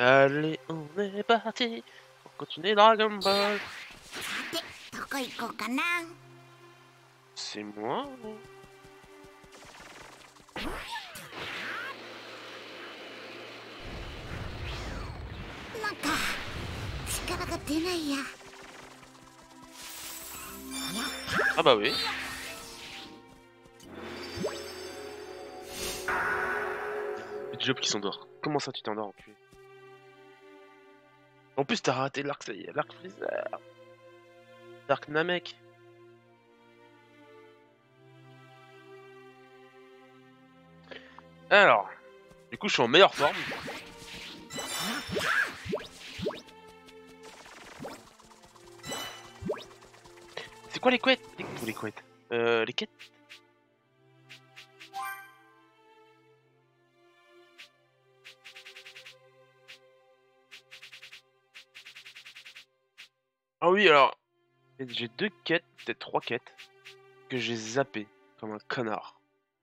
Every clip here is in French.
Allez, on est parti pour continuer Dragon Ball. さて、どこ行こうかな。 C'est moi. なんか力が出ないや。 Ah bah oui. Le job qui s'endort. Comment ça tu t'endors, enculé? En plus t'as raté l'arc, ça y est, l'arc Freezer. L'arc Namek. Alors, du coup je suis en meilleure forme. C'est quoi les couettes? Les couettes. Les quêtes. Ah oui, alors, j'ai 2 quêtes, peut-être 3 quêtes, que j'ai zappées, comme un connard.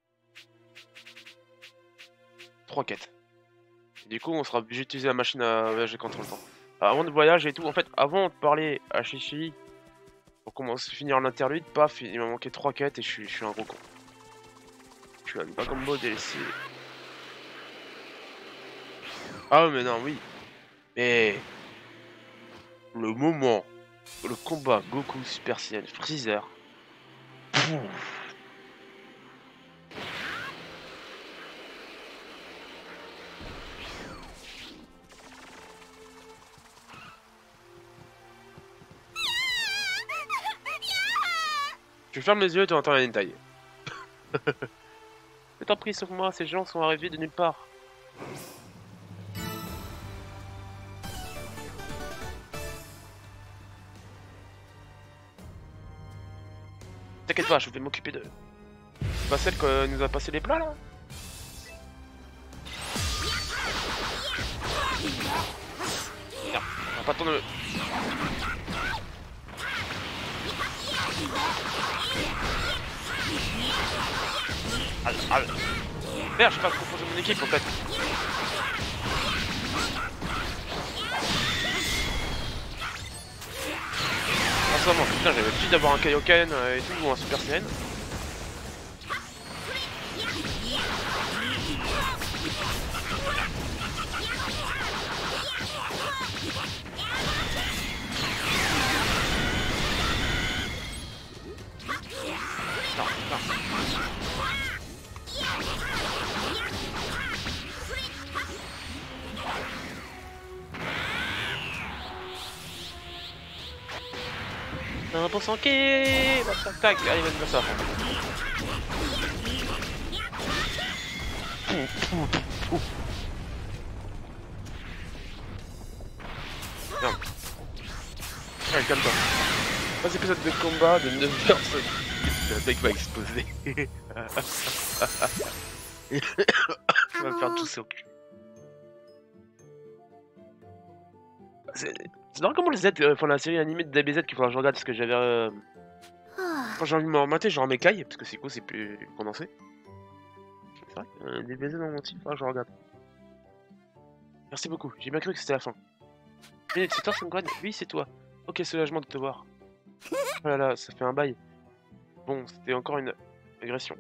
3 quêtes. Et du coup, on sera obligé d'utiliser la machine à voyager contre le temps. Alors, avant de voyager et tout, en fait, avant de parler à Chichi, pour commencer, finir l'interlude, paf, il m'a manqué 3 quêtes et je suis un gros con. Je suis un pas combo DLC. Ah mais non, oui. Mais... le moment... le combat Goku Super Saiyan Freezer. Pouf. Je ferme les yeux et tu entends la hentai. Je t'en prie, sauve-moi, ces gens sont arrivés de nulle part. T'inquiète pas, je vais m'occuper d'eux. C'est pas celle qui nous a passé les plats là? Merde, on va pas tourner. Merde, je sais pas composer mon équipe en fait. Ah ça non, putain, j'avais plus d'avoir un Kaioken et tout, ou un Super Saiyan. Non, non. Un bon sanké. Tac, tac, allez, vas-y, ça. Non. Allez, calme-toi. 3 épisodes de combat de 9 personnes. Le mec va exploser. Il va me faire tousser au cul. C'est marrant comment les Z, enfin la série animée de DBZ qu'il faudra que je regarde parce que j'avais... quand j'ai envie de me remater, genre m'écaille parce que c'est cool, c'est plus condensé. C'est vrai, DBZ dans mon titre, faudra que je regarde. Merci beaucoup, j'ai bien cru que c'était la fin. C'est toi Sungwan? Oui, c'est toi. Ok, soulagement de te voir. Oh là là, ça fait un bail. Bon, c'était encore une agression.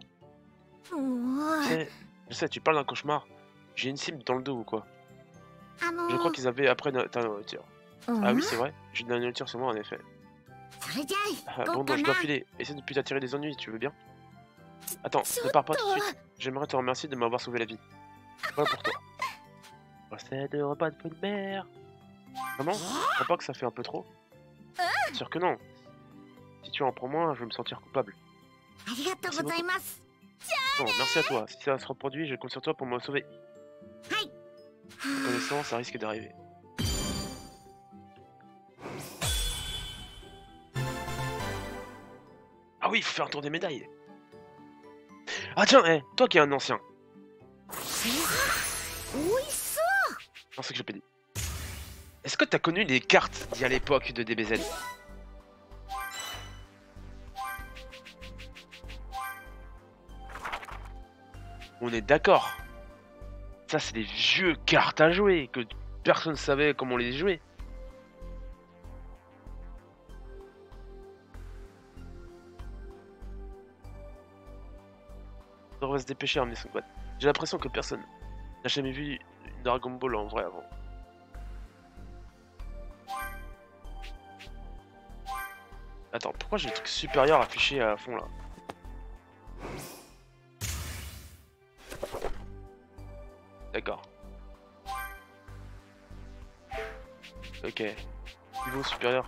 Je sais, tu parles d'un cauchemar. J'ai une cible dans le dos ou quoi? Je crois qu'ils avaient après ta nourriture. Ah oui, c'est vrai, j'ai de la nourriture sur moi en effet. Ah, bon, donc je dois filer. Essaie de plus t'attirer des ennuis, tu veux bien? Attends, ne pars pas tout de suite. J'aimerais te remercier de m'avoir sauvé la vie. Voilà pour toi. Recette de repas de fruits de mer. Vraiment? Tu crois pas que ça fait un peu trop? Sûr que non. Si tu en prends moins, je vais me sentir coupable. Merci beaucoup. Bon, merci à toi. Si ça se reproduit, je compte sur toi pour me sauver. Connaissant, ça risque d'arriver. Ah oui, il faut faire un tour des médailles. Ah tiens, toi qui es un ancien. Non, c'est que je peux dire. Est-ce que t'as connu les cartes d'il y a l'époque de DBZ? On est d'accord. Ça, c'est des vieux cartes à jouer que personne savait comment les jouer. On devrait se dépêcher à emmener son quad. J'ai l'impression que personne n'a jamais vu une Dragon Ball en vrai avant. Attends, pourquoi j'ai le truc supérieur affiché à fond là? D'accord. Ok. Niveau supérieur.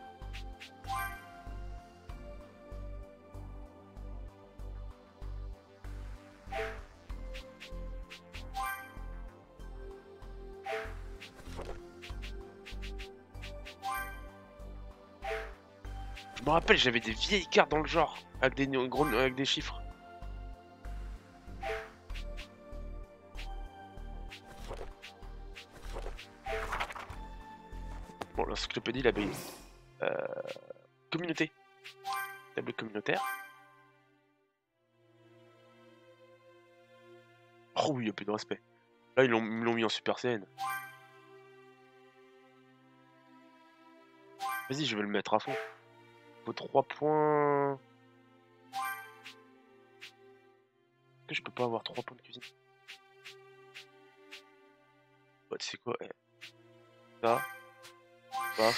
Je me rappelle, j'avais des vieilles cartes dans le genre, avec des chiffres. Bon, l'encyclopédie, la BI. Communauté. Table communautaire. Oh oui, il n'y a plus de respect. Là, ils l'ont mis en Super Saiyan. Vas-y, je vais le mettre à fond. Faut 3 points. Est-ce que je peux pas avoir 3 points de cuisine? Ouais, tu sais quoi? Ça. Ça.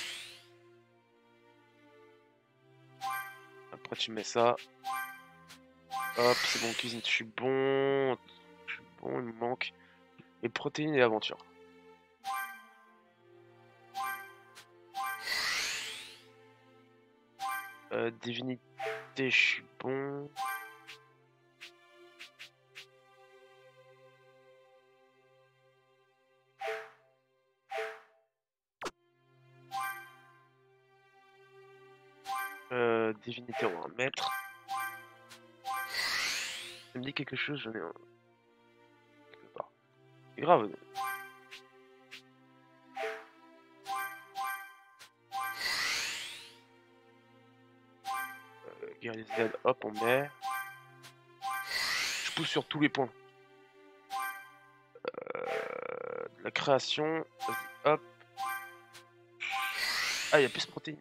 Après, tu mets ça. Hop, c'est bon, cuisine, je suis bon. Je suis bon, il me manque. Les protéines et aventure. Divinité, je suis bon. Divinité, on va en mettre. Ça me dit quelque chose, j'en ai un. Quelque part. C'est grave. Guerrier Z, hop, on met. Je pousse sur tous les points. La création, vas-y, hop. Ah, il y a plus de protéines.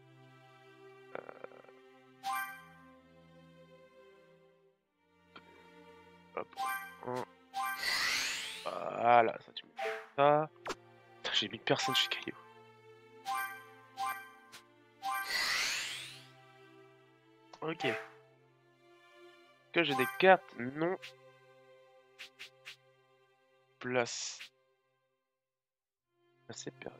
Hop, voilà, ça tu mets ça. J'ai mis personne chez Caillou. Ok. Que j'ai des cartes? Non. Place. C'est perdu.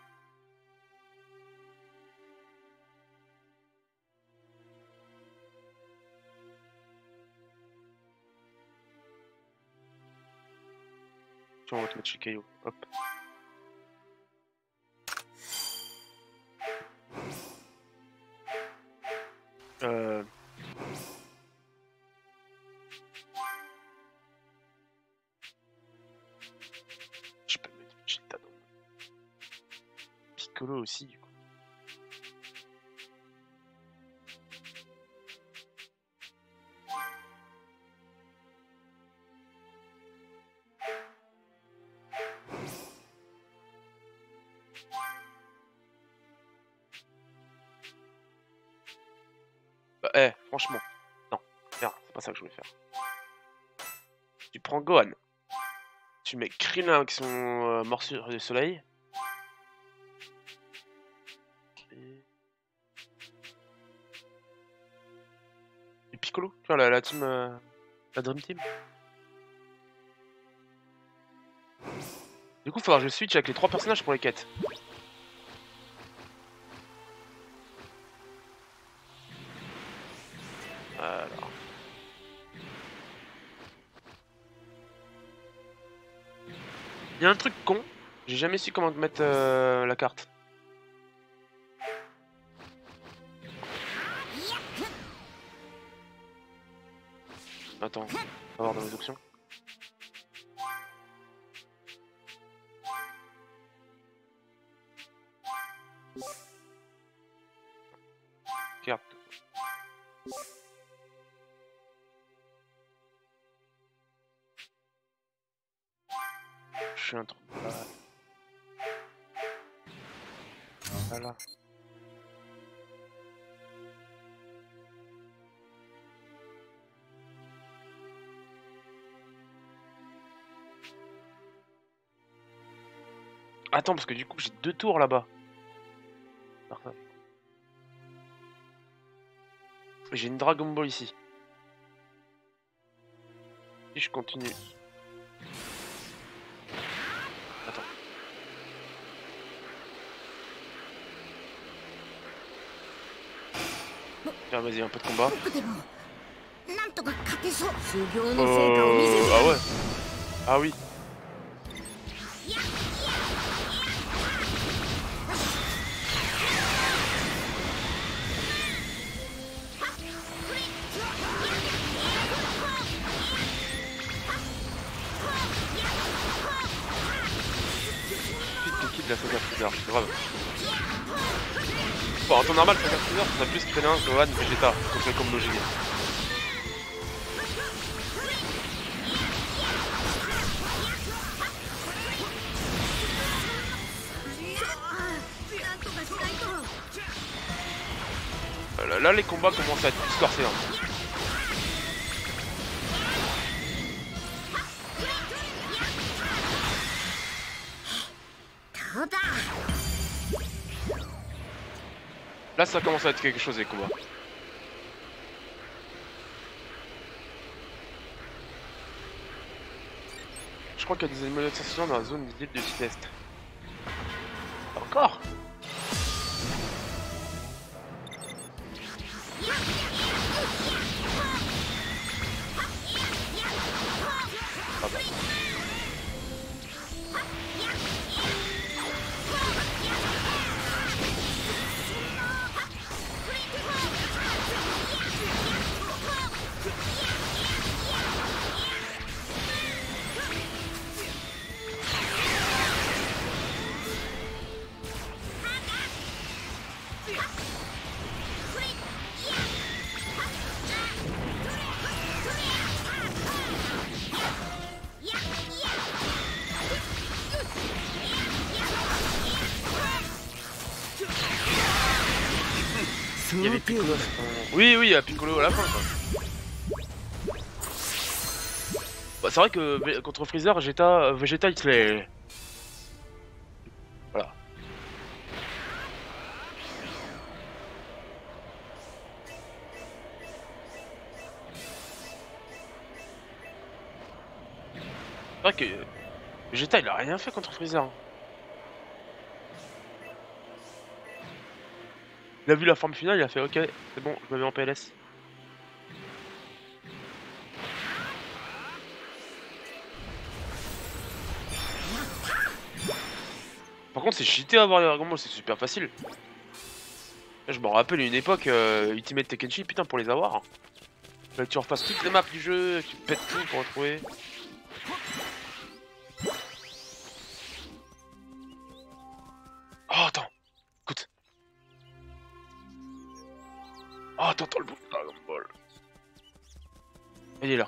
On va te mettre chez Caillou. Hop. Je peux mettre chez Tadon. Piccolo aussi, du coup. Bah, franchement. Non, merde, c'est pas ça que je voulais faire. Tu prends Gohan. Tu mets Krillin avec son morsure du soleil. Et Piccolo, tu vois, la team. La Dream Team. Du coup, il faudra que je switch avec les 3 personnages pour les quêtes. Alors. Il y a un truc con, j'ai jamais su comment mettre la carte. Attends, on va voir dans les options. Carte. Je suis un trou. Voilà. Attends, parce que du coup j'ai 2 tours là-bas. J'ai une Dragon Ball ici. Si je continue. Attends. Tiens, vas-y, un peu de combat. Ah ouais. Ah oui. La Saga Freezer, c'est grave. Bon, en temps normal, Saga Freezer, ça a plus traîné un Gohan Vegeta contre le combo génie. Là, les combats commencent à être plus corsés. Hein. Là, ça commence à être quelque chose les combats. Je crois qu'il y a des animaux de sensation dans la zone visible du sud-est. Encore? Ah bah. Il y avait Piccolo. Oui, oui, il y a Piccolo à la fin. Quoi. Bah, c'est vrai que contre Freezer, Vegeta il se l'est. Voilà. C'est vrai que Vegeta il a rien fait contre Freezer. Il a vu la forme finale, il a fait ok, c'est bon, je me mets en PLS. Par contre, c'est cheaté à avoir les Dragon Ball, c'est super facile. Là, je me rappelle une époque, Ultimate Tekkenchi, putain, pour les avoir. Fallait que tu refasses toutes les maps du jeu, tu pètes tout pour retrouver. Oh, attends, écoute. Oh, t'entends le bout de Dragon Ball. Il est là.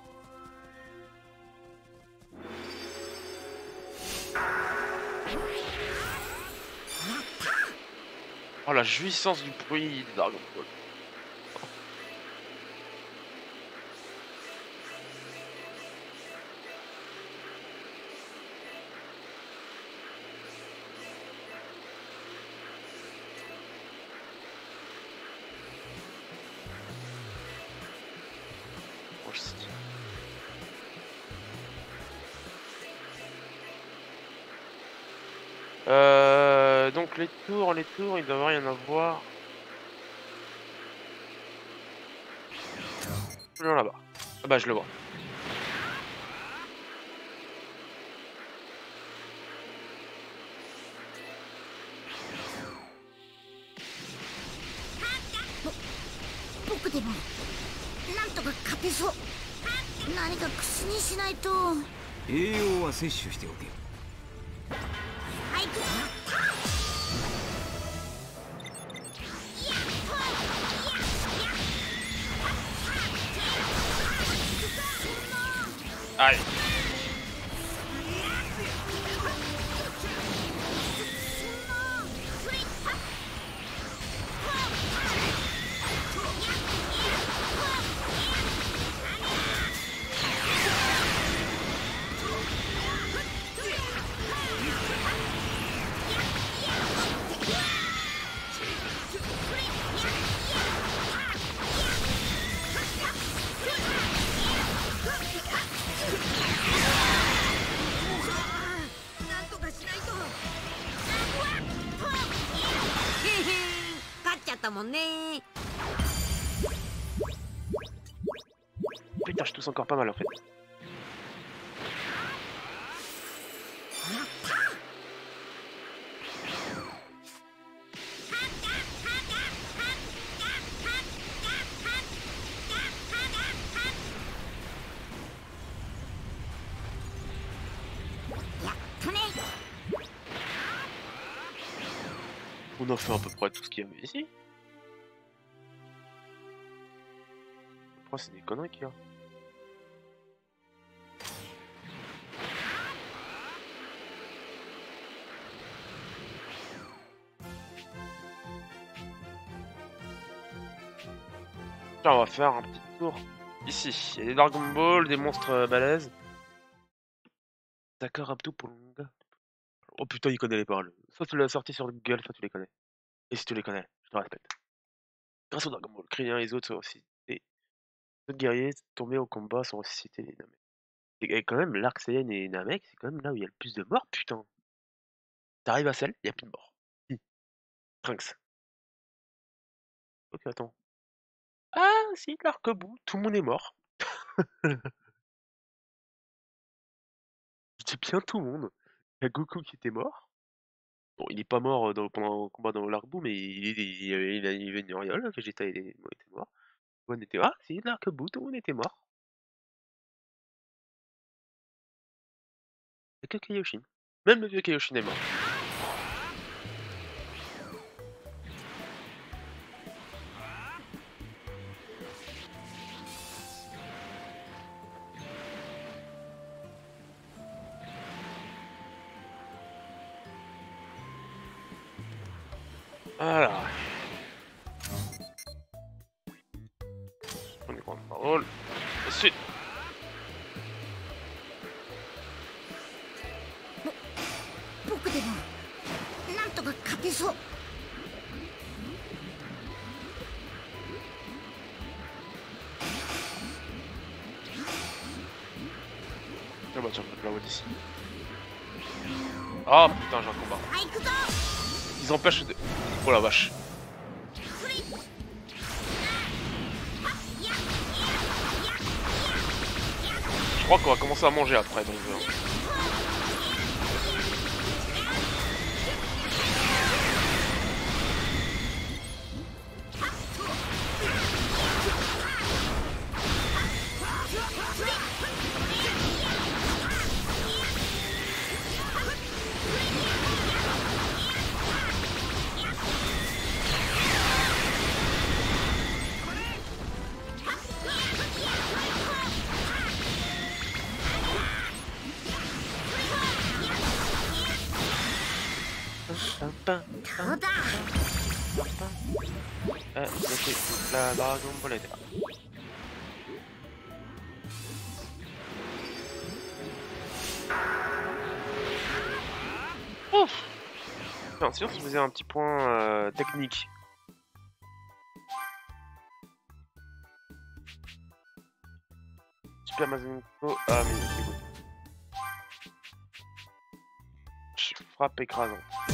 Oh, la jouissance du bruit de Dragon Ball. Donc les tours, il doit rien avoir. Non, là-bas. Ah bah je le vois. Allez. Putain, je tousse encore pas mal en fait. On en fait à peu près tout ce qu'il y avait ici. Après c'est des conneries qu'il y a. Tiens, on va faire un petit tour ici. Il y a des Dragon Ball, des monstres balèzes. D'accord, Abdou pour le... Oh putain, il connaît les paroles. Soit tu l'as sorti sur Google, soit tu les connais. Et si tu les connais, je te respecte. Grâce au Dragon Ball, Krillin et les autres sont ressuscités. Les autres guerriers tombés au combat sont ressuscités, les Namek. Et quand même, l'arc Saiyan et Namek, c'est quand même là où il y a le plus de morts, putain. T'arrives à Cell, il y a plus de morts. Trunks. Ok, attends. Ah, si, l'arc-bout, tout le monde est mort. Je dis bien tout le monde. Il y a Goku qui était mort. Bon, il est pas mort pendant le combat dans l'arc-bout, mais il avait une auréole. Vegeta était mort. On était... Ah, si, l'arc-bout, tout le monde était mort. Il y a que Kaioshin. Même le vieux Kaioshin est mort. Voilà. On est prendre parole. Ensuite. 僕でもなんとか勝てそう。 Ah bah tiens, je la vois d'ici. Ah putain, j'ai un combat. Ils empêchent de... Oh la vache. Je crois qu'on va commencer à manger après, donc... La Dragon Ball était là. Ouf. Non, sinon, si je faisais un petit point technique. Super Mazenko. Ah, mais c'est good. Frappe écrasante.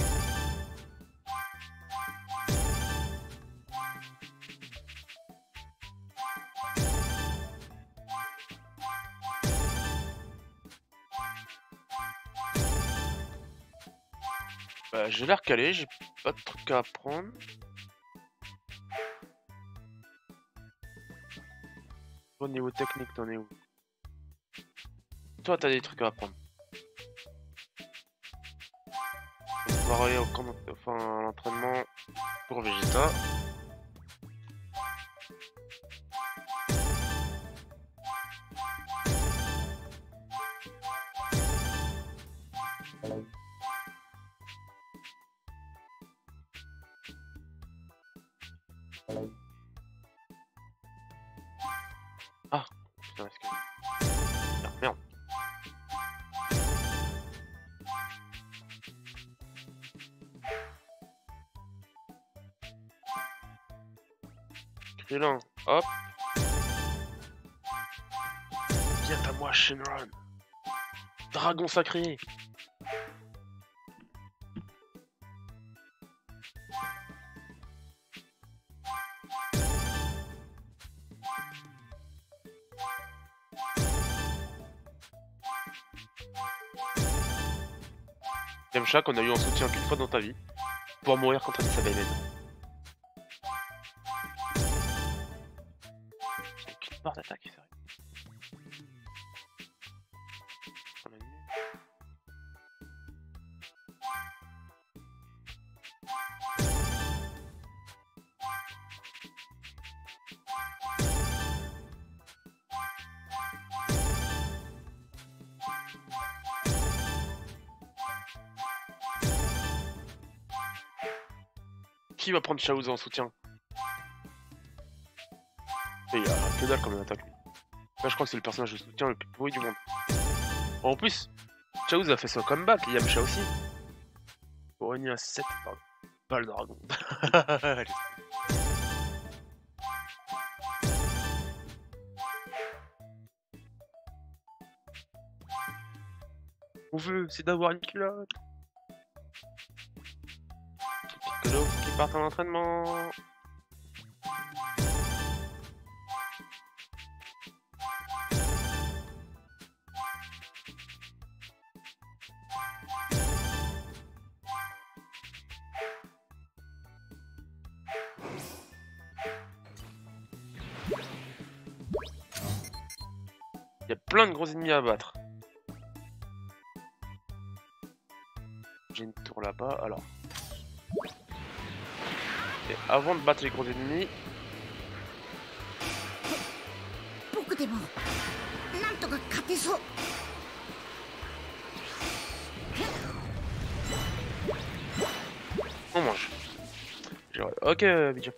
J'ai l'air calé, j'ai pas de trucs à apprendre. Au niveau technique, t'en es où? Toi, t'as des trucs à apprendre. On va aller au camp, enfin, à l'entraînement pour Vegeta. Ah, putain, est-ce que... Ah, merde. Krillin, hop. Viens à moi, Shenron. Dragon sacré. Yamcha qu'on a eu en soutien qu'une fois dans ta vie. Pour mourir contre Nissa Bailen. J'ai aucune barre d'attaque, sérieux. Qui va prendre Chaouz en soutien? Et il y a que dalle comme une attaque. Là, je crois que c'est le personnage de soutien le plus pourri du monde. En plus, Chaouz a fait son comeback, et Yamcha aussi. Pour réunir à 7 pardon. Pas le dragon. On veut, c'est d'avoir une culotte. Piccolo qui part en entraînement. Il y a plein de gros ennemis à battre. J'ai une tour là-bas, alors. Et avant de battre les gros ennemis... On mange. Ok, Bidjop.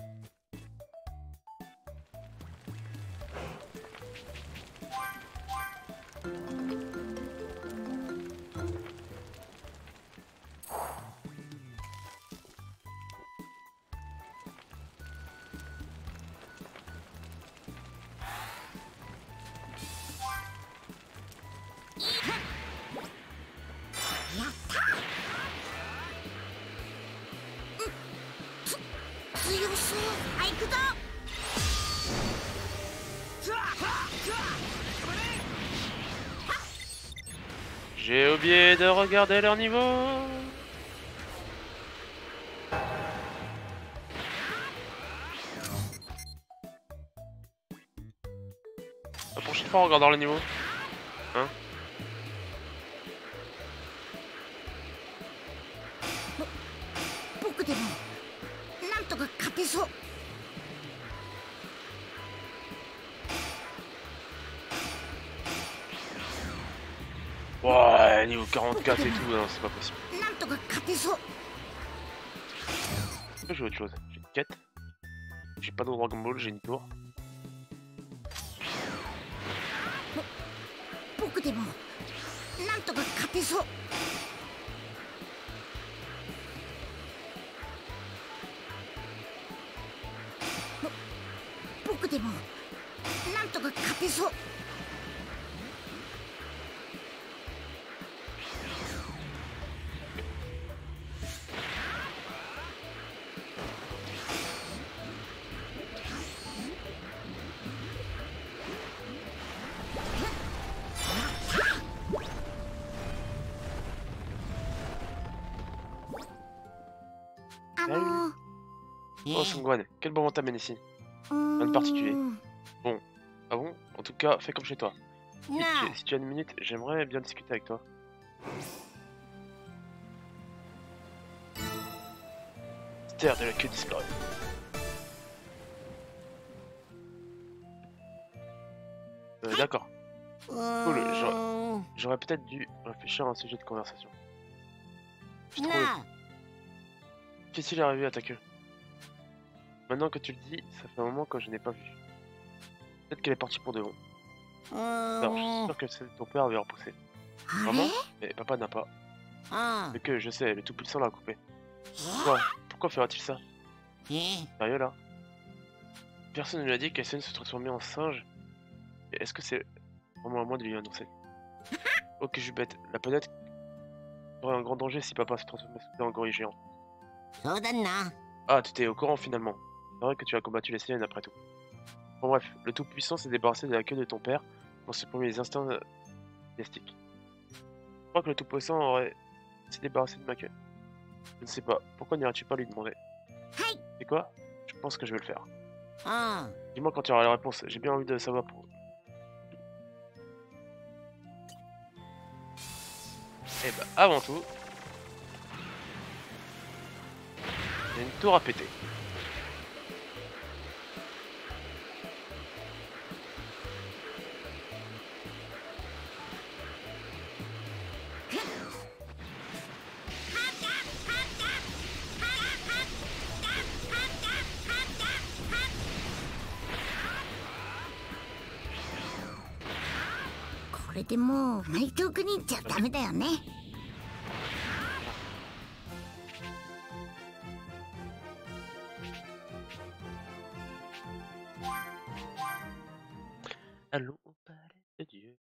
J'ai oublié de regarder leur niveau. La prochaine fois, on regardera le niveau. Hein? Ouais, niveau 44 et tout, non, c'est pas possible. J'ai autre chose. J'ai une quête. J'ai pas de Dragon Ball, j'ai une tour. Oh Sungwan, quel bon moment t'amène ici? Rien de particulier. Bon, ah bon? En tout cas, fais comme chez toi. Si tu as une minute, j'aimerais bien discuter avec toi. Terre de la queue disparue. D'accord. Cool, j'aurais peut-être dû réfléchir à un sujet de conversation. J'ai trouvé. Qu'est-ce qui est arrivé à ta queue? Maintenant que tu le dis, ça fait un moment que je n'ai pas vu. Peut-être qu'elle est partie pour de bon. Alors, je suis sûr que c'est ton père avait repoussé. Vraiment? Mais papa n'a pas. Mais que je sais, le Tout-Puissant l'a coupé. Pourquoi fera-t-il ça? Sérieux là? Personne ne lui a dit qu'elle se transformer en singe. Est-ce que c'est vraiment à moi de lui annoncer? Ok, je suis bête. La planète aurait un grand danger si papa se transformait en gorille géant. Ah, tu étais au courant finalement. C'est vrai que tu as combattu les Saiyans après tout. Bon bref, le Tout-Puissant s'est débarrassé de la queue de ton père pour ses premiers instincts domestiques. Je crois que le Tout-Puissant aurait s'est débarrassé de ma queue. Je ne sais pas. Pourquoi n'irais-tu pas lui demander? C'est quoi? Je pense que je vais le faire. Dis-moi quand tu auras la réponse. J'ai bien envie de savoir pour... Eh bah, avant tout... il y a une tour à péter. Allons au palais de Dieu.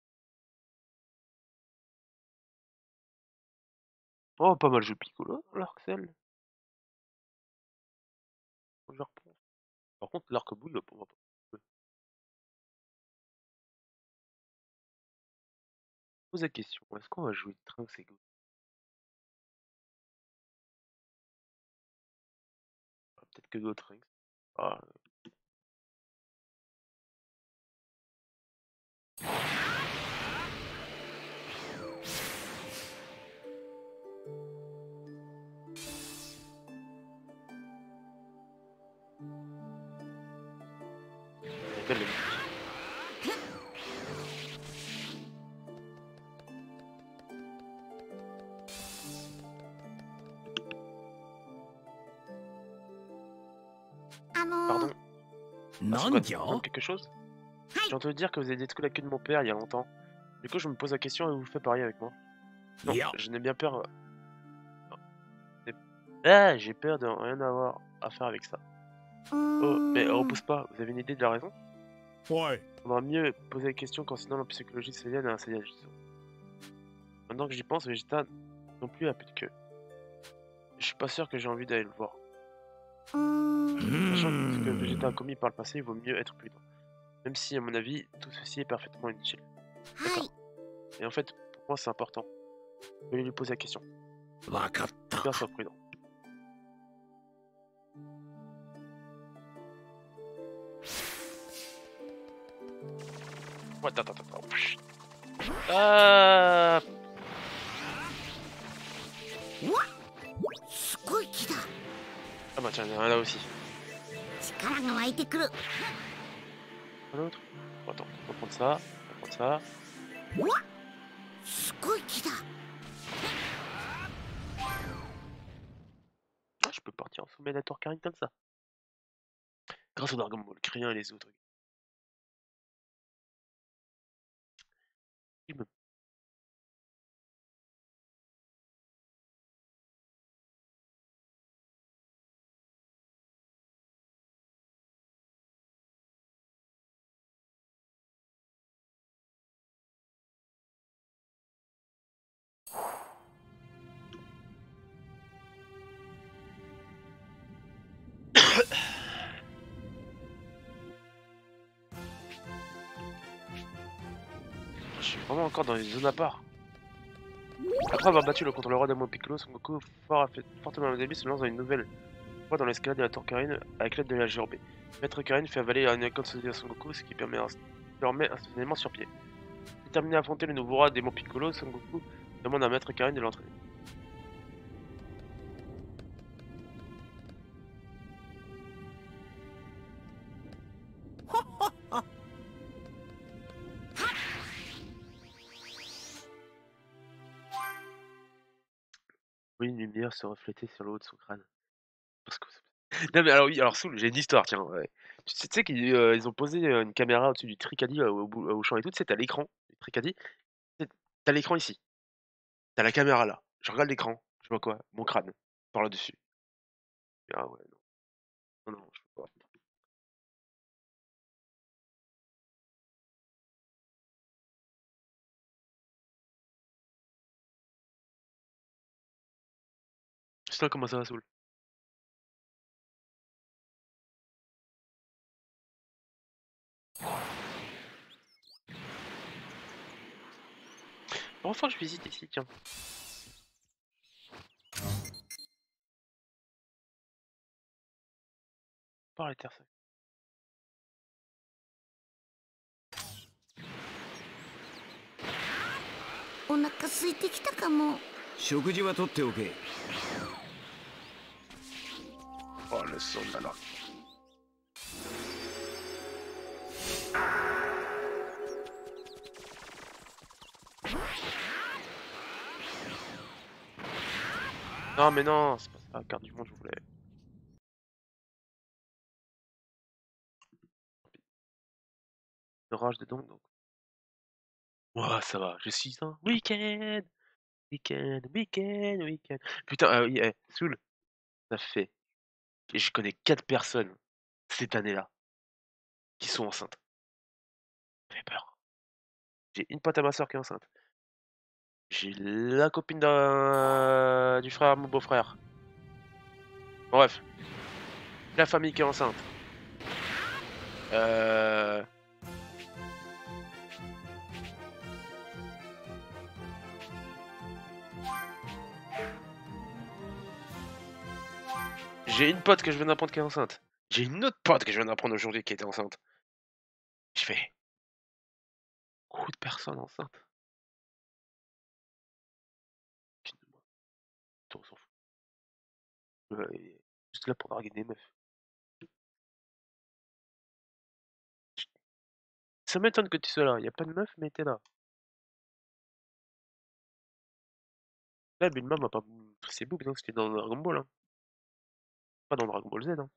Oh, pas mal, je Piccolo, l'Arc-Cell. Je reprends. Par contre, l'arc-boule, on va pas. Pose la question, est-ce qu'on va jouer Trunks et Goku? Peut-être que d'autres Trunks. Ah, elle est belle la musique. Pardon. Asuka, quelque chose? J'ai entendu dire que vous avez détruit la queue de mon père il y a longtemps. Du coup, je me pose la question et vous faites pareil avec moi. Non, je n'ai bien peur. Ah, j'ai peur de rien avoir à faire avec ça. Oh, mais repousse pas, vous avez une idée de la raison? Ouais. On va mieux poser la question concernant la psychologie Saiyan et un Saiyan, disons. Maintenant que j'y pense, Vegeta non plus a plus de queue. Je suis pas sûr que j'ai envie d'aller le voir. Sachant que ce que Vegeta a commis par le passé, il vaut mieux être prudent. Même si, à mon avis, tout ceci est parfaitement inutile. D'accord. Et en fait, pour moi, c'est important. Je vais lui poser la question. Bien, sois prudent. Ouais, attends. Ah bah tiens, il y en a un là aussi. Un autre. Attends, on va prendre ça, on va prendre ça. Ah, je peux partir en sommet de la tour Karine comme ça. Grâce au Dragon Ball, Krillin et les autres. Il me... Je suis vraiment encore dans une zone à part. Après avoir battu le contrôleur Damo Piccolo, Son Goku, fortement amélioré, se lance dans une nouvelle fois dans l'escalade de la tour Karine avec l'aide de la Jorbée. Maître Karine fait avaler un consolidé à Son Goku, ce qui permet le remet instantanément sur pied. Déterminé à affronter le nouveau roi Demo Piccolo, Son Goku demande à Maître Karine de l'entraîner. Oui, une lumière se reflétait sur le haut de son crâne. Parce que... Non mais alors oui, alors Soul, j'ai une histoire, tiens. Ouais. Tu sais qu'ils ils ont posé une caméra au-dessus du Tricadie au champ et tout, tu sais, t'as l'écran du Tricadie, t'as l'écran ici, t'as la caméra là. Je regarde l'écran, je vois quoi? Mon crâne, par là-dessus. Ah ouais, non, je peux pas. Sinon, comment ça va, Soul? Enfin, je visite ici, tiens. Par les terres. Oh, お腹空いてきたかも。 食事はとっておけ。 Oh le son là. Non mais non, c'est pas ça, la carte du monde je voulais. Rage de donc. Ouah ça va, j'ai 6 ans. Week-end. Putain, oui, Soul, ça fait. Et je connais 4 personnes cette année-là qui sont enceintes. Ça fait peur. J'ai une pote à ma soeur qui est enceinte. J'ai la copine du frère, mon beau-frère. Bref, la famille qui est enceinte. J'ai une pote que je viens d'apprendre qui est enceinte. J'ai une autre pote que je viens d'apprendre aujourd'hui qui était enceinte. Je fais beaucoup de personnes enceintes. On s'en fout. Juste là pour draguer des meufs. Ça m'étonne que tu sois là. Y a pas de meuf, mais t'es là. Là, Bulma m'a pas pris ses boobs, hein. C'était dans Dragon Ball. Hein. Pas dans Dragon Ball Z. Hein.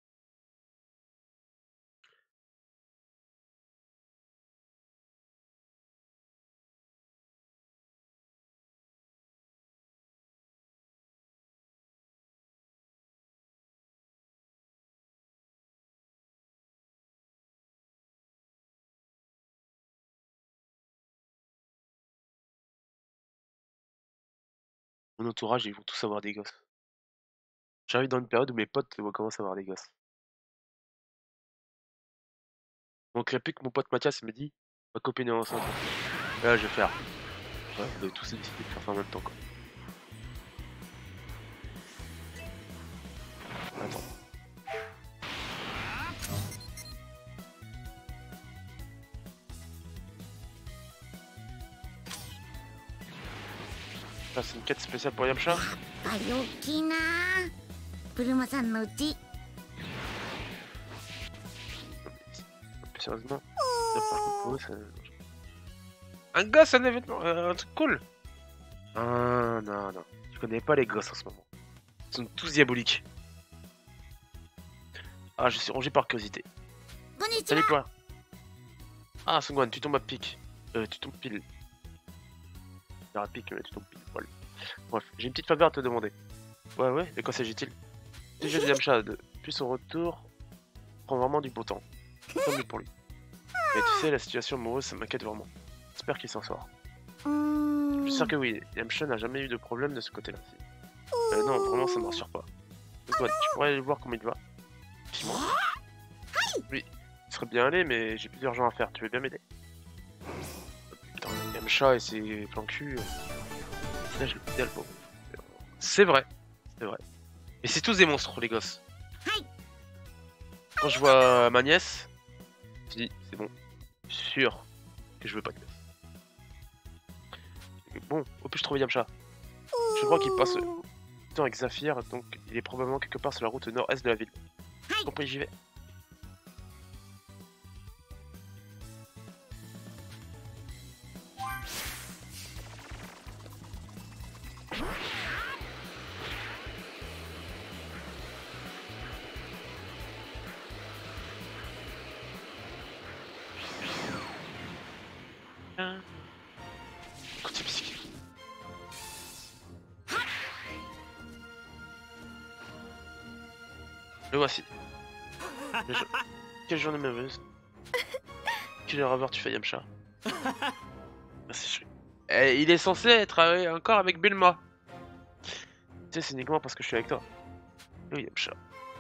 Mon entourage, ils vont tous avoir des gosses. J'arrive dans une période où mes potes vont commencer à avoir des gosses. Donc, il n'y a plus que mon pote Mathias me dit ma copine est enceinte. Et là, je vais faire. Ouais, vous avez tous décidé de faire ça en même temps, quoi. Attends. Là, c'est une quête spéciale pour Yamcha. Sérieusement, un gosse, un événement, un truc cool. Ah non, non, je connais pas les gosses en ce moment. Ils sont tous diaboliques. Ah, je suis rongé par curiosité. Salut toi. Ah, Sungwan, tu tombes à pic. Tu tombes pile. C'est à pic, tu tombes pile. Voilà. Bref, j'ai une petite faveur à te demander. Ouais, de quoi s'agit-il? Déjà de Yamcha, depuis son retour, prend vraiment du beau temps. Tant mieux pour lui. Mais tu sais, la situation amoureuse, ça m'inquiète vraiment. J'espère qu'il s'en sort. Je suis sûr que oui, Yamcha n'a jamais eu de problème de ce côté-là. Non, vraiment, ça me rassure pas. Donc, ouais, tu pourrais aller voir comment il va. Dis-moi. Oui, il serait bien allé, mais j'ai plusieurs gens à faire. Tu veux bien m'aider? Putain, Yamcha et ses plans cul. Là, je le pédale pas. C'est vrai, c'est vrai. Mais c'est tous des monstres, les gosses. Quand je vois ma nièce, je dis, c'est bon, je suis sûr que je veux pas de gosse. Bon, au plus je trouve Yamcha. Je crois qu'il passe du temps avec Zafir, donc il est probablement quelque part sur la route nord-est de la ville. Compris, j'y vais. Le voici. Quelle journée merveilleuse. Quelle erreur tu fais, Yamcha. Merci, chérie. Et il est censé être encore avec Bulma. Tu sais, c'est uniquement parce que je suis avec toi. Oui, Yamcha.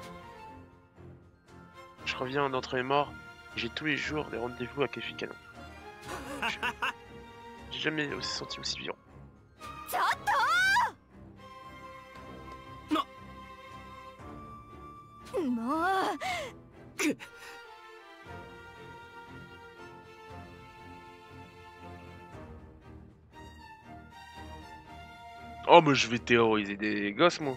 Je reviens d'entre les morts et j'ai tous les jours des rendez-vous avec Effie Canon. J'ai jamais aussi senti aussi vivant. Oh, mais je vais terroriser des gosses, moi.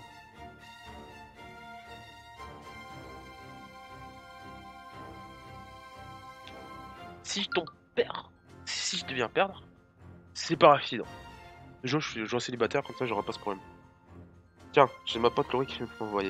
Si je tombe perdre, si je deviens perdre, c'est par accident. Je suis célibataire, comme ça j'aurai pas ce problème. Tiens, j'ai ma pote Laurie qui m'a envoyé.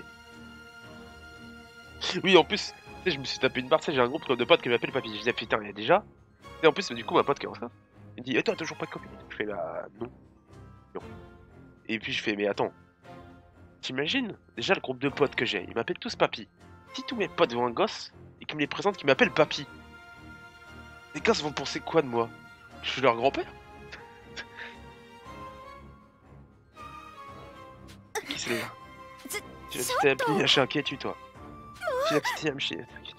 Oui, en plus, tu sais, je me suis tapé une barre, tu sais, j'ai un groupe de potes qui m'appellent papy. Je disais, putain, il y a déjà. Et en plus, du coup, ma pote qui est en ça, il me dit, toi, toujours pas de copine. Je fais, bah, non. Non. Et puis je fais, mais attends, t'imagines déjà le groupe de potes que j'ai, ils m'appellent tous papy. Si tous mes potes voient un gosse et qu'ils me les présentent, qu'ils m'appellent papy, les gosses vont penser quoi de moi? Je suis leur grand-père? Qui c'est là? Tu t'es appelé à chien, qui es-tu toi? Tu es la petite Yamchi, qui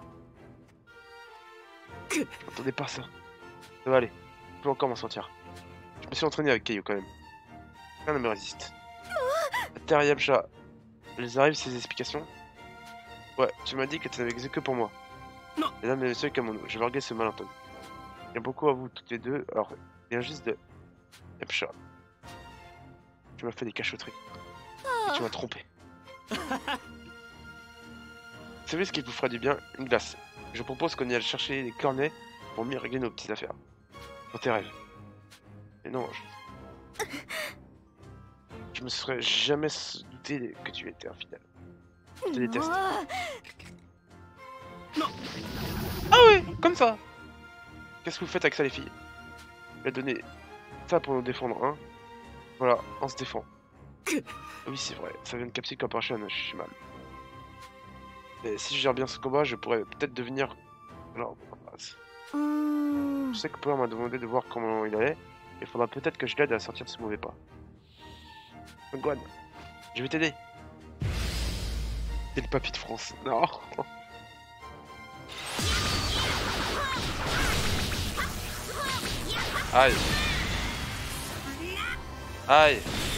es-tu? Attendez pas ça. Ça va aller, je peux encore m'en sortir. Je me suis entraîné avec Kaio quand même. Rien ne me résiste. Terre Yamcha, ils arrivent ces explications? Ouais, tu m'as dit que tu n'avais que pour moi. Non. Mesdames et messieurs, Kamono, je vais larguer ce malentendu. Il y a beaucoup à vous toutes les deux, alors il vient juste de... Yamcha. Tu m'as fait des cachotteries. Et tu m'as trompé. Vous savez ce qui vous fera du bien? Une glace. Je propose qu'on y aille chercher des cornets pour mieux régler nos petites affaires. Dans tes rêves. Mais non, je me serais jamais douté que tu étais infidèle. Je te déteste. Non. Ah oui, comme ça. Qu'est-ce que vous faites avec ça les filles? Il a donné ça pour nous défendre, hein? Voilà, on se défend. Oui, c'est vrai, ça vient de Capsule Corporation, je suis mal. Mais si je gère bien ce combat, je pourrais peut-être devenir... Alors, je sais que Power m'a demandé de voir comment il allait. Il faudra peut-être que je l'aide à sortir de ce mauvais pas. Gwan, je vais t'aider. T'es le papy de France. Non. Aïe. Aïe.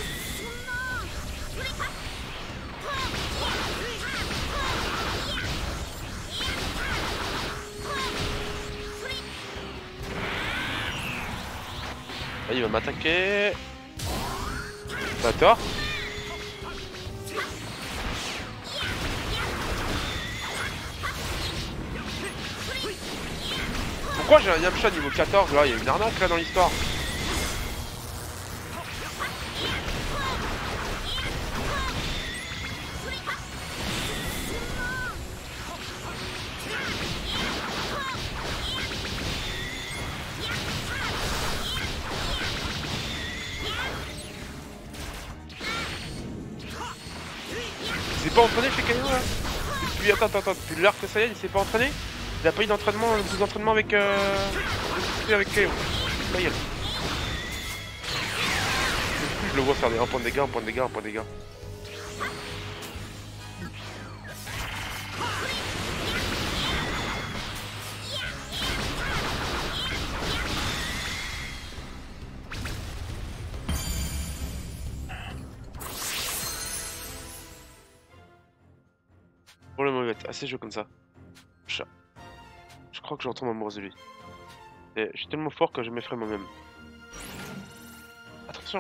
Ah, il va m'attaquer. D'accord. Pourquoi j'ai un Yamcha niveau 14 là? Il y a une arnaque là dans l'histoire. Il s'est pas entraîné chez Kaio là? Depuis, attends, depuis l'arc Saiyan il s'est pas entraîné? Il a pas eu d'entraînement, plus d'entraînement avec Kaio. Ça y est. Je le vois faire des 1 point de dégâts, 1 point de dégâts, 1 point de dégâts. Pour le moment, assez jeu comme ça. Chat. Je crois que je retombe amoureuse de lui. Et je suis tellement fort que je m'effraie moi-même. Attention.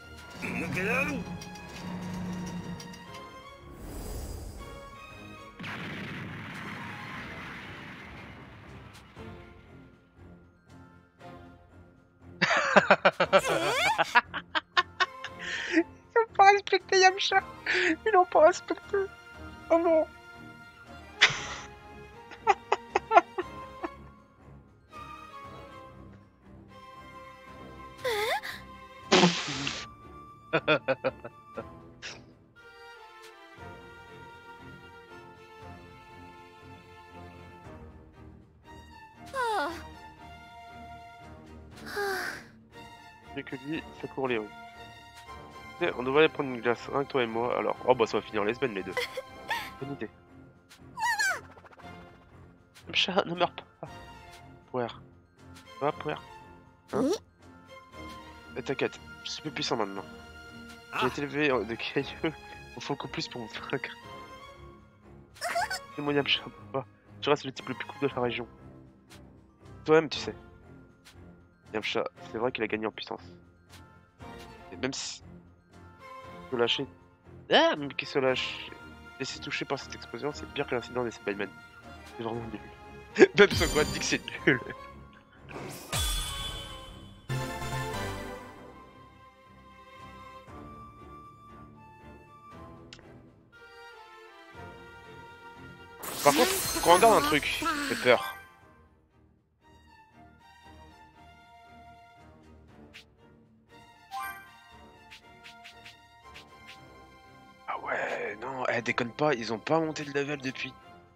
Ils n'ont pas respecté Yamcha. Ils n'ont pas respecté. Oh non. Mieux que lui, ça court les rues. On devrait aller prendre une glace, rien que toi et moi, alors. Oh bah ça va finir en lesbienne les deux. Bonne idée. Chat, ne meurs pas. Pouer. Ça va, Pouer? Hein? T'inquiète, je suis plus puissant maintenant. J'ai été élevé de cailleux. Il faut beaucoup plus pour me vaincre. C'est mon Yamcha, papa. Tu restes le type le plus cool de la région. Toi-même, tu sais. Yamcha, c'est vrai qu'il a gagné en puissance. Et même si... Se lâcher... Ah, même qu'il se lâche... Laisser toucher par cette explosion, c'est pire que l'incident des Spider-Man. C'est vraiment nul. Même Sokwan dit que c'est nul. Par contre, quand on regarde un truc, ça fait peur. Ah ouais, non, déconne pas, ils ont pas monté de level depuis.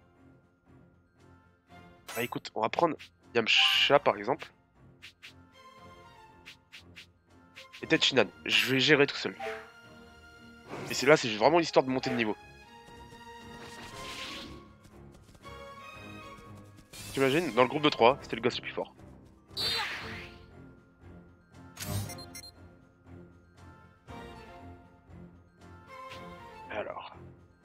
Ah écoute, on va prendre Yamcha par exemple. Et Tetshinhan, je vais gérer tout seul. Et c'est là, c'est vraiment l'histoire de monter de niveau. T'imagines, dans le groupe de 3, c'était le gosse le plus fort. Alors.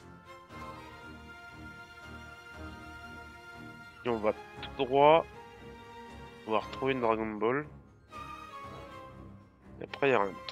Et on va tout droit. On va retrouver une Dragon Ball. Et après, il y a rien d'autre.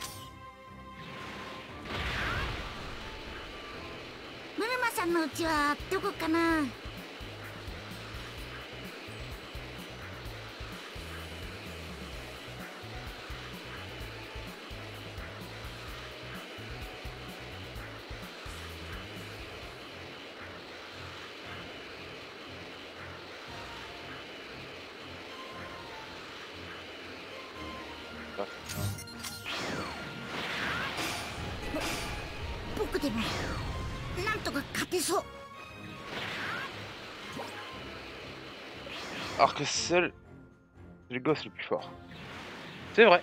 Alors que seul, c'est le gosse le plus fort. C'est vrai.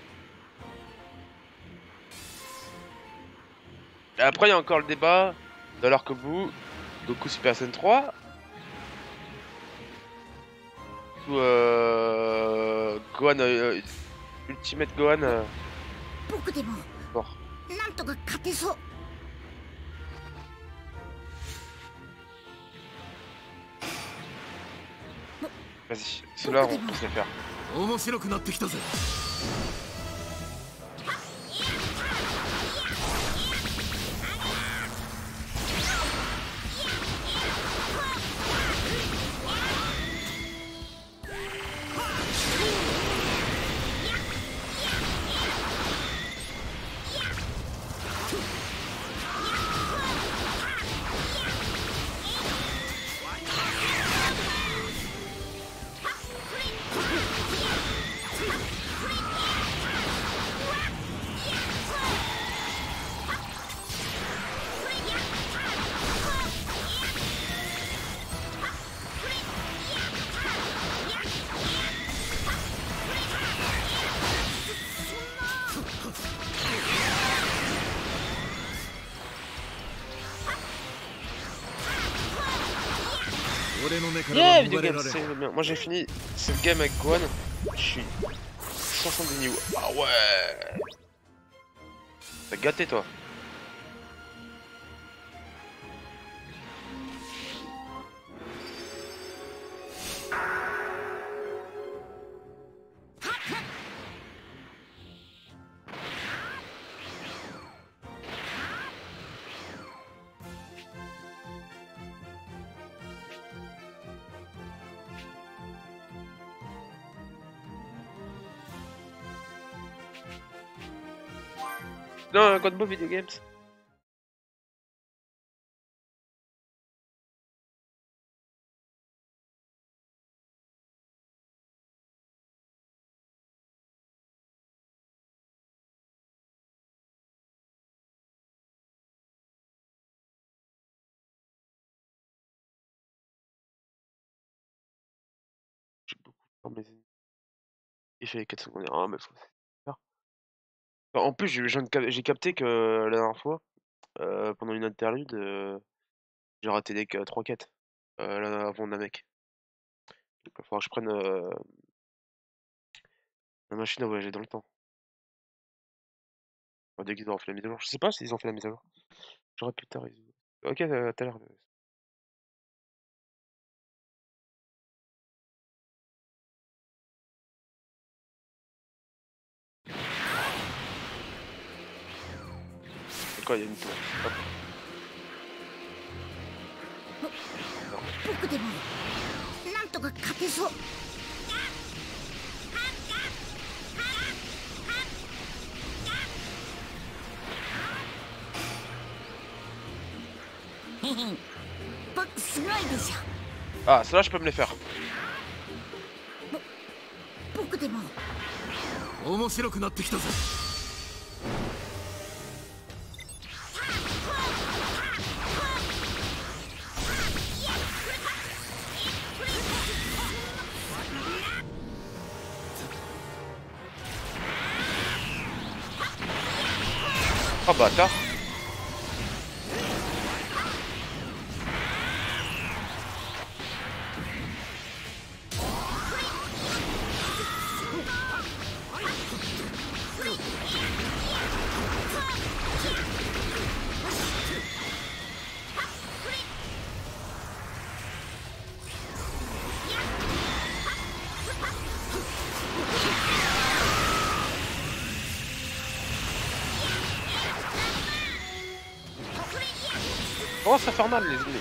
Et après, il y a encore le débat de l'arc-bout, Goku Super Saiyan 3 ou Gohan, Ultimate Gohan fort. Vas-y, ceux-là, on peut se les faire. 面白くなってきたぜ。 Yeah, video game, c'est bien. Moi j'ai fini cette game avec Gohan, je suis 70 niveaux. Ah ouais. T'as gâté toi. Non, Godbo Video Games. J'ai beaucoup dans mes ennemis. Il fait 4 secondes. Ah, mais faut. En plus, j'ai capté que la dernière fois, pendant une interlude, j'ai raté des 3 quêtes là, avant Namek. Donc, il va falloir que je prenne la machine à voyager dans le temps. Enfin, dès qu'ils auront fait la mise à jour. Je sais pas s'ils ont fait la mise à jour. J'aurais plus tard. Ok, tout à l'heure. quoi, il y a une tour. Hop. Ah, cela je peux me les faire. 面白くなってきたぜ。 Oh bâtard. Oh, ça fait mal les ennemis.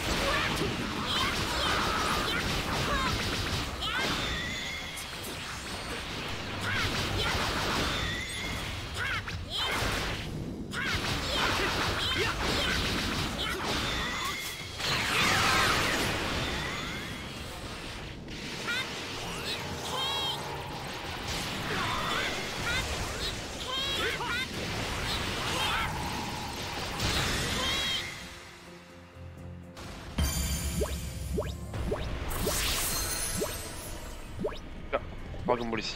Dragon Ball ici.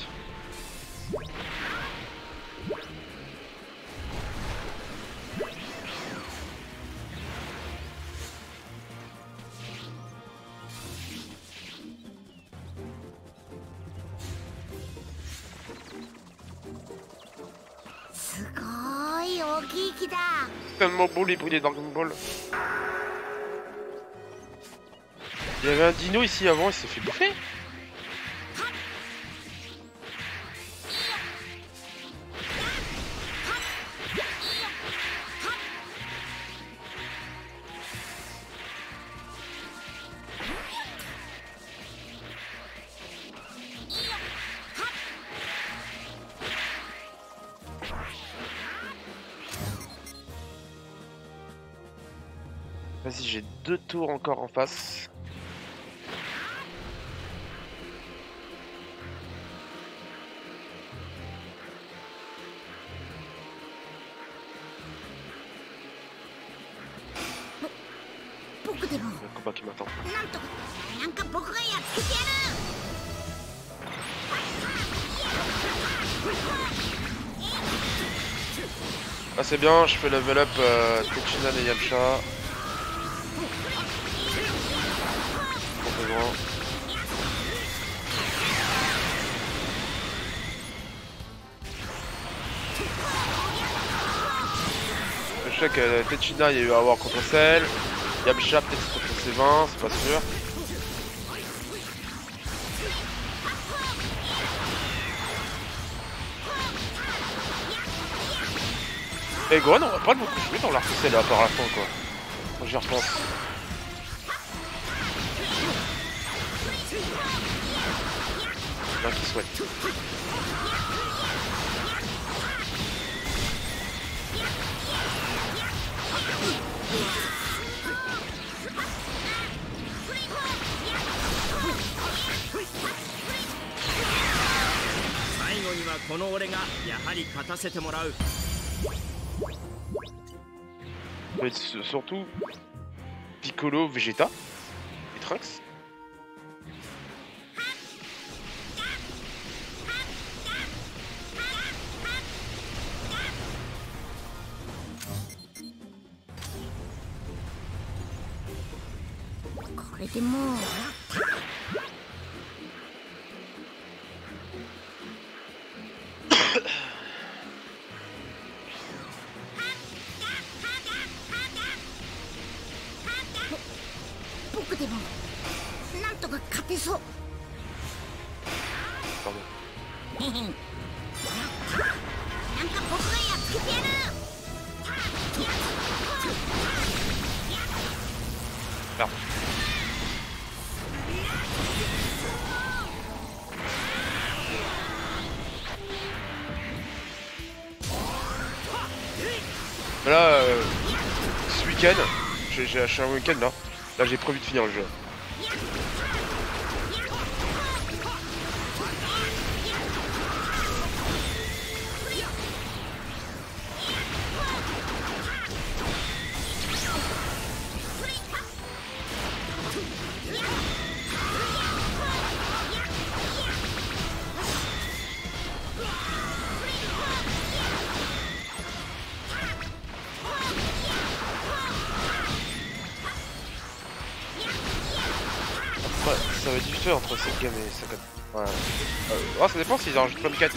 Tellement beau les bruits des Dragon Ball. Il y avait un dino ici avant, il s'est fait bouffer. Vas-y, j'ai 2 tours encore en face. Le combat qui m'attend. Ah c'est bien, je fais level up Techinan et Yamcha. Je sais que Techina il y a eu à avoir contre Cell, Yamcha peut-être contre C20, c'est pas sûr. Et Gohan on va pas beaucoup jouer dans l'arc Cell à part la fin quoi. Moi j'y repense. Bien qu'il souhaite. Mais surtout Piccolo, Vegeta et Trunks. Merde. Là, ce week-end, j'ai acheté un week-end là. Là, j'ai prévu de finir le jeu. Ouais, ça va être différent entre cette gamme et Saga. Ouais. Oh, ça dépend s'ils en rajoutent plein de quêtes.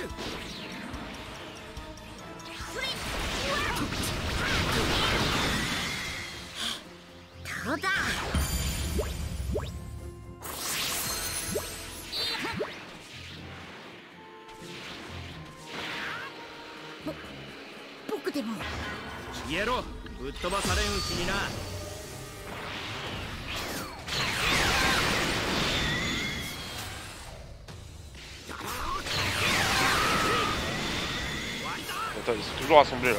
Attends, ils sont toujours assemblés là.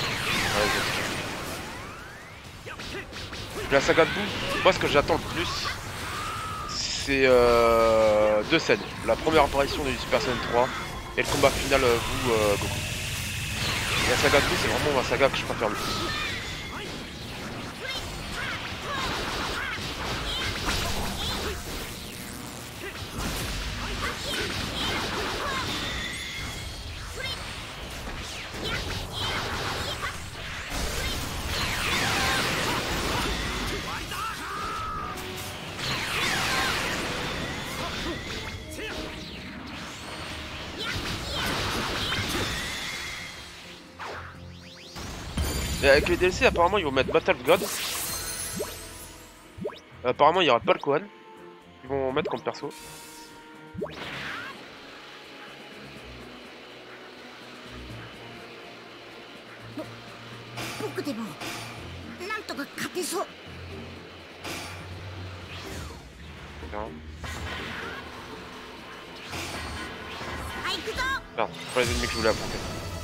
Ouais, la saga de boue, moi ce que j'attends le plus, c'est deux scènes. La première apparition de Super Saiyan 3 et le combat final vous Goku. La saga de boue, c'est vraiment ma saga que je préfère le plus. Et avec les DLC, apparemment, ils vont mettre Battle of God. Apparemment, il y aura pas le Kohan. Ils vont mettre comme perso. Merde, c'est pas les ennemis que je voulais affronter.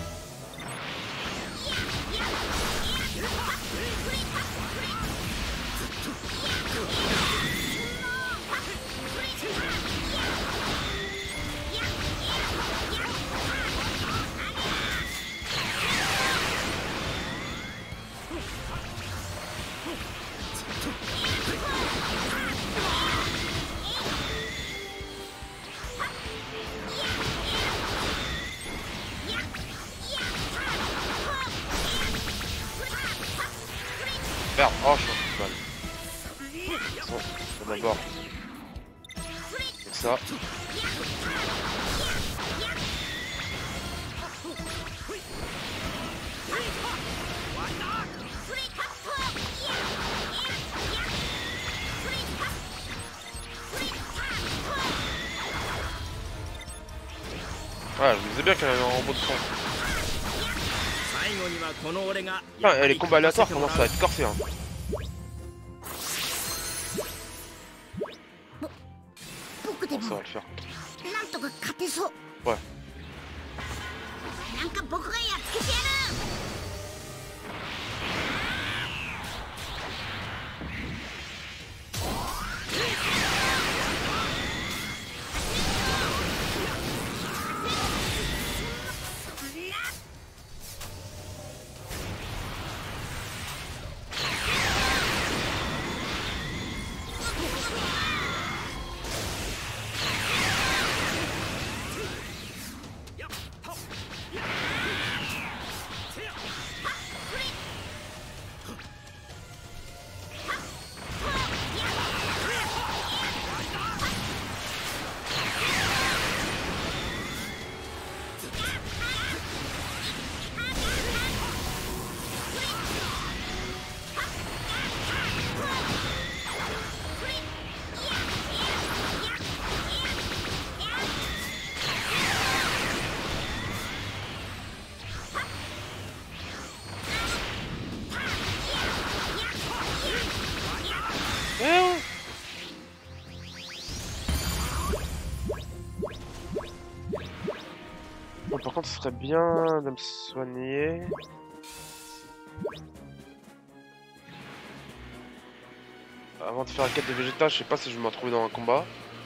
Merde, oh je suis mal. Bon, d'abord. Comme ça. Ouais, je me disais bien qu'elle avait un robot de sang. Ah, et les combats aléatoires commencent à être corsés. Hein. Bon, ça va le faire. Ouais. par contre, ce serait bien de me soigner. Avant de faire la quête de Vegeta, je sais pas si je vais me retrouver dans un combat.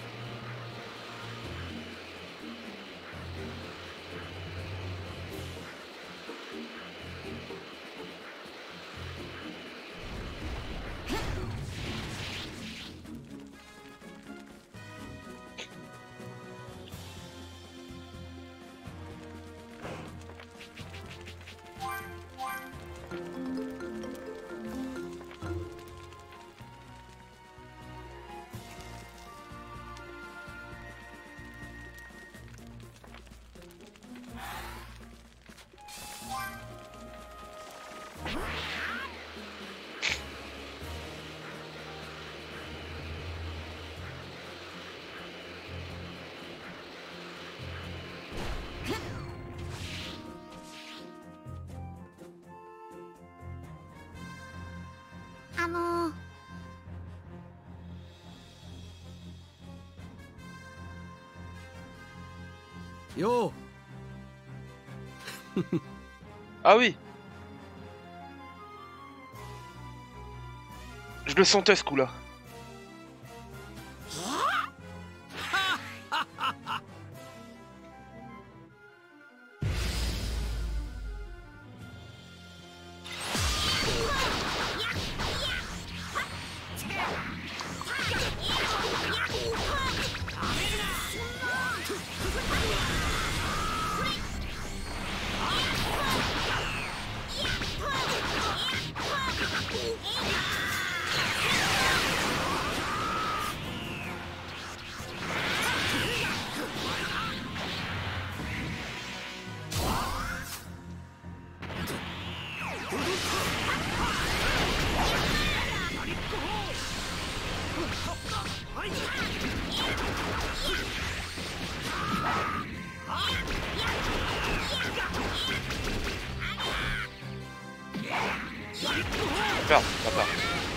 Yo. Ah oui. Je le sentais ce coup-là. Perdre, pas part.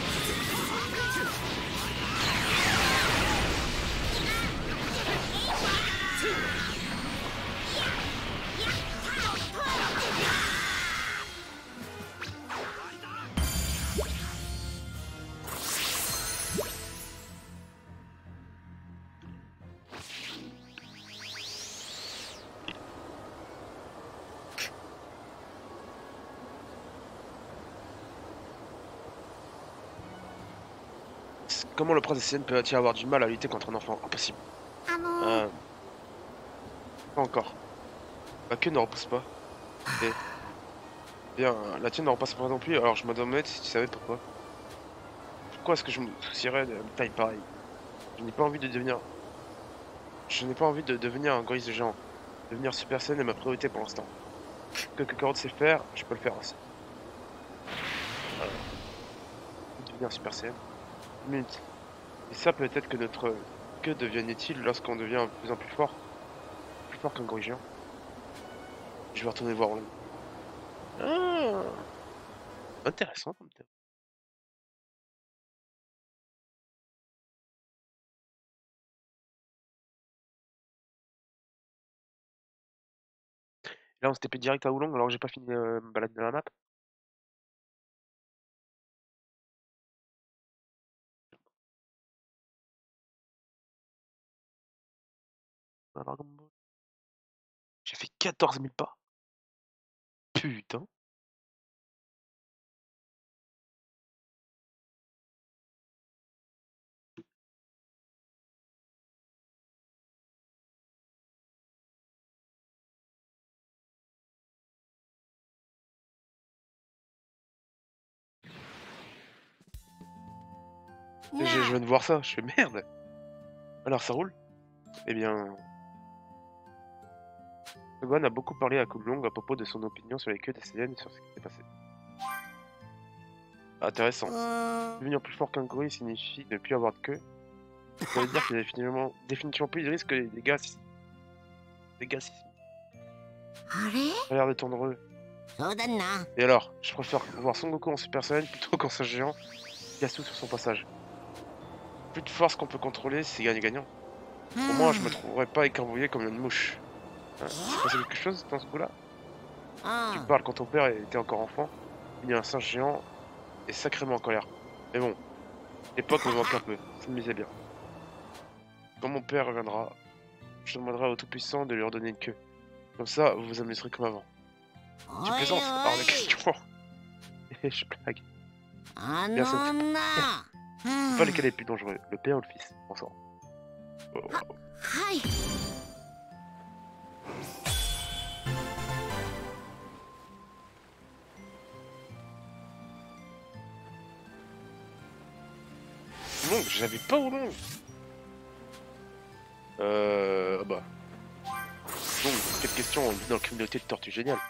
Comment le prince Saiyan peut-il avoir du mal à lutter contre un enfant? Impossible. Pas encore. Ma queue ne repousse pas. Et... Bien, la tienne ne repasse pas non plus, alors je me demandais si tu savais pourquoi. Pourquoi est-ce que je me soucierais de taille pareille? Je n'ai pas envie de devenir... Je n'ai pas envie de devenir un gorille géant. Devenir Super Saiyan est ma priorité pour l'instant. Que Kakarot sait faire, je peux le faire aussi. Devenir Super Saiyan. Une minute. Et ça peut-être que notre queue devient inutile lorsqu'on devient de plus en plus fort. Plus fort qu'un gorille géant. Je vais retourner voir Roland. Ah, intéressant comme thème. Là on s'était fait direct à Oolong alors que j'ai pas fini me balader dans la map. J'ai fait 14 000 pas. Putain. Je viens de voir ça, je fais merde. Alors ça roule? Eh bien... Gohan a beaucoup parlé à Oolong à propos de son opinion sur les queues des Saiyans et sur ce qui s'est passé. Intéressant. Devenir plus fort qu'un gorille signifie ne plus avoir de queue. Ça veut dire qu'il y a définitivement plus de risque que les dégâts. Regarde ton heureux. Et alors, je préfère voir Son Goku en Super Saiyan plutôt qu'en Sage géant. Yasu sur son passage. Plus de force qu'on peut contrôler, c'est gagnant-gagnant. Au moins, je me trouverai pas écrabouillé comme une mouche. C'est passé quelque chose dans ce coup-là? Tu parles quand ton père était encore enfant, il y a un singe géant et sacrément en colère. Mais bon, l'époque me manque un peu, ça me misait bien. Quand mon père reviendra, je demanderai au Tout-Puissant de lui redonner une queue. Comme ça, vous vous amuserez comme avant. Tu plaisantes, hors de question. Et je blague. Bien sûr, c'est pas lequel est le plus dangereux, le père ou le fils, on s'en. Oh, wow. Non, j'avais pas au long. Bah. Donc, cette question, on vit dans la communauté de Tortue Géniale.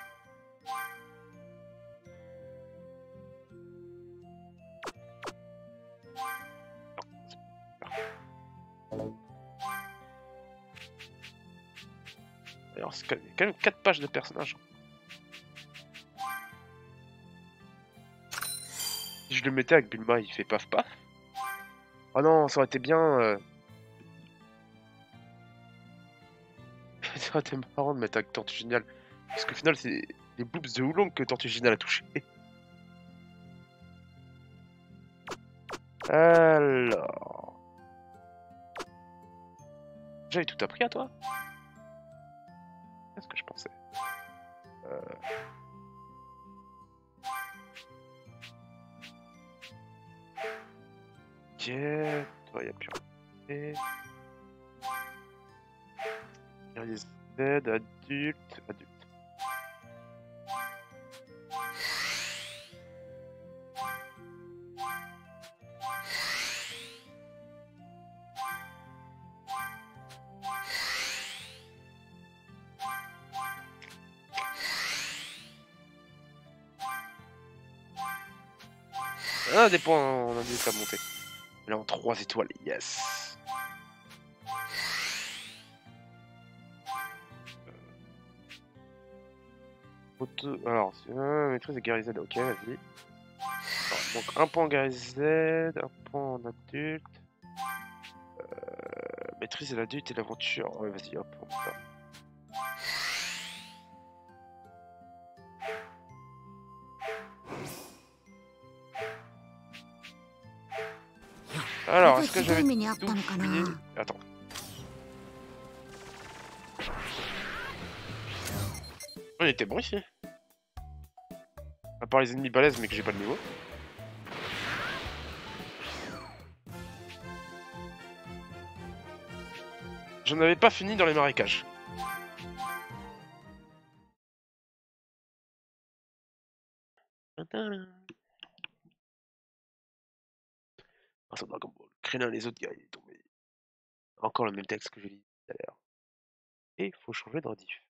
Alors, c'est quand même 4 pages de personnages. Si je le mettais avec Bulma, il fait paf paf. Oh non, ça aurait été bien. Ça aurait été marrant de mettre avec Tortue Géniale. Parce qu'au final, c'est les boobs de Oolong que Tortue Géniale a touché. Alors. J'avais tout appris à toi? Qu'est-ce que je pensais? Ok, toi y'a plus rien. Guerrier Z, adulte. Ah, des points en indice à monter. Là, en 3 étoiles, yes. Alors, maîtrise de Guerrier Z, ok, vas-y. Donc, un point en Guerrier Z, un point en adulte. Maîtrise de l'adulte et l'aventure. Ouais, vas-y, hop, on fait ça. Alors, est-ce que j'avais tout oublié? Attends. On était bon ici. À part les ennemis balèzes, mais que j'ai pas le niveau. J'en avais pas fini dans les marécages. Grâce au Dragon Ball. Krillin et les autres gars, il est tombé. Encore le même texte que j'ai lu tout à l'heure. Et il faut changer de rediff.